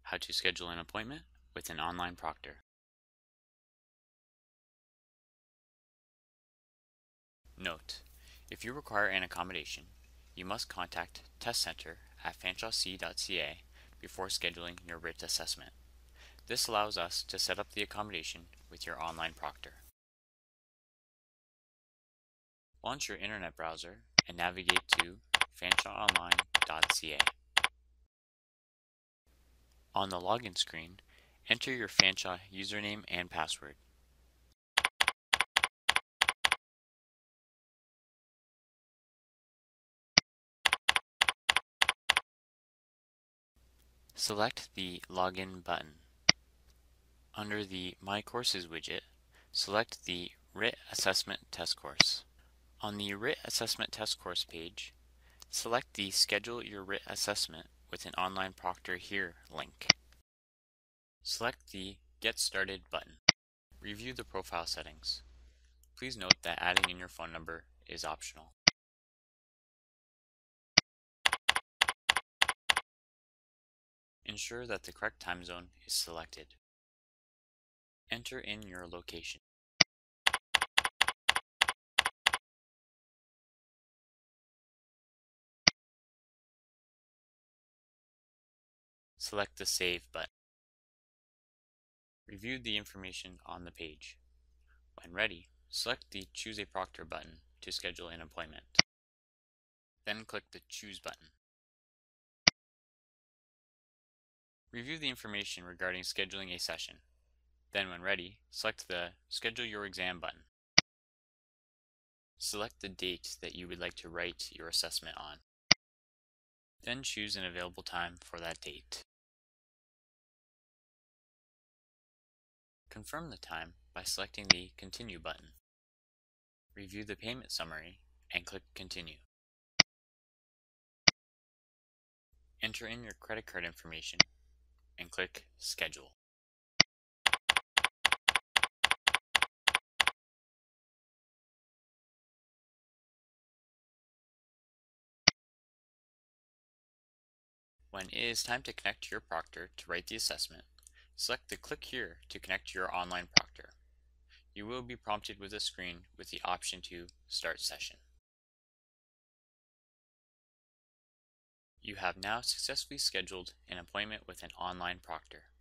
How to schedule an appointment with an online proctor. Note: if you require an accommodation, you must contact Test Center at fanshawc.ca before scheduling your writ assessment. This allows us to set up the accommodation with your online proctor. Launch your internet browser and navigate to fanshawonline.ca. On the login screen, enter your Fanshawe username and password. Select the Login button. Under the My Courses widget, select the Writ Assessment Test Course. On the Writ Assessment Test Course page, select the Schedule Your Writ Assessment with an Online Proctor Here link. Select the Get Started button. Review the profile settings. Please note that adding in your phone number is optional. Ensure that the correct time zone is selected. Enter in your location. Select the Save button. Review the information on the page. When ready, select the Choose a Proctor button to schedule an appointment. Then click the Choose button. Review the information regarding scheduling a session. Then when ready, select the Schedule Your Exam button. Select the date that you would like to write your assessment on. Then choose an available time for that date. Confirm the time by selecting the Continue button. Review the payment summary and click Continue. Enter in your credit card information and click Schedule. When it is time to connect to your proctor to write the assessment, select the Click Here to connect to your online proctor. You will be prompted with a screen with the option to Start Session. You have now successfully scheduled an appointment with an online proctor.